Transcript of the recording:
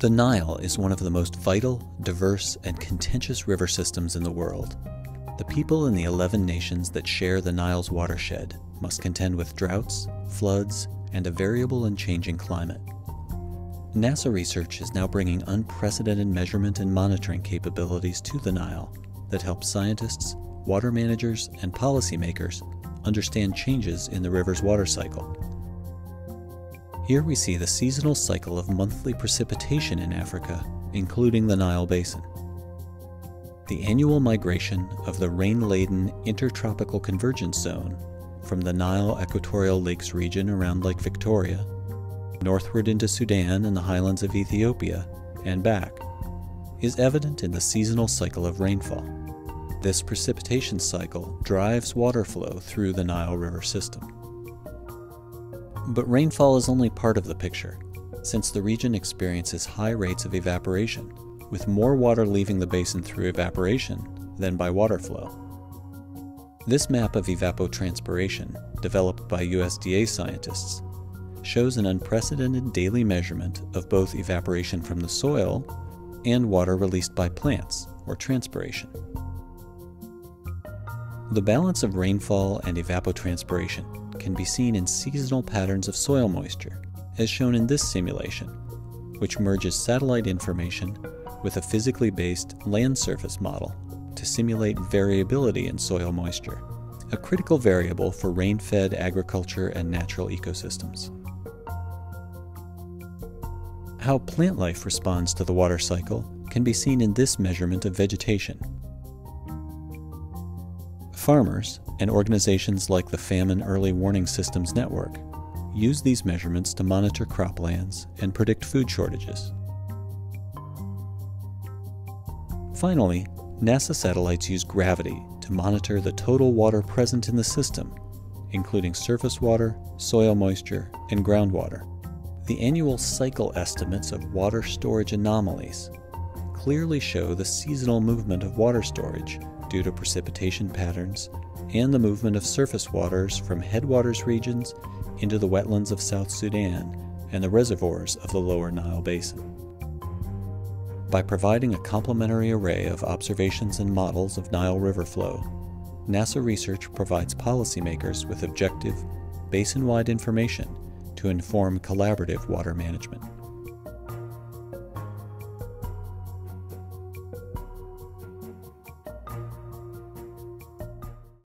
The Nile is one of the most vital, diverse, and contentious river systems in the world. The people in the 11 nations that share the Nile's watershed must contend with droughts, floods, and a variable and changing climate. NASA research is now bringing unprecedented measurement and monitoring capabilities to the Nile that help scientists, water managers, and policymakers understand changes in the river's water cycle. Here we see the seasonal cycle of monthly precipitation in Africa, including the Nile Basin. The annual migration of the rain-laden Intertropical Convergence Zone from the Nile Equatorial Lakes region around Lake Victoria, northward into Sudan and the highlands of Ethiopia, and back, is evident in the seasonal cycle of rainfall. This precipitation cycle drives water flow through the Nile River system. But rainfall is only part of the picture, since the region experiences high rates of evaporation, with more water leaving the basin through evaporation than by water flow. This map of evapotranspiration, developed by USDA scientists, shows an unprecedented daily measurement of both evaporation from the soil and water released by plants, or transpiration. The balance of rainfall and evapotranspiration can be seen in seasonal patterns of soil moisture, as shown in this simulation, which merges satellite information with a physically based land surface model to simulate variability in soil moisture, a critical variable for rain-fed agriculture and natural ecosystems. How plant life responds to the water cycle can be seen in this measurement of vegetation. Farmers and organizations like the Famine Early Warning Systems Network use these measurements to monitor croplands and predict food shortages. Finally, NASA satellites use gravity to monitor the total water present in the system, including surface water, soil moisture, and groundwater. The annual cycle estimates of water storage anomalies clearly show the seasonal movement of water storage due to precipitation patterns and the movement of surface waters from headwaters regions into the wetlands of South Sudan and the reservoirs of the lower Nile Basin. By providing a complementary array of observations and models of Nile River flow, NASA research provides policymakers with objective, basin-wide information to inform collaborative water management.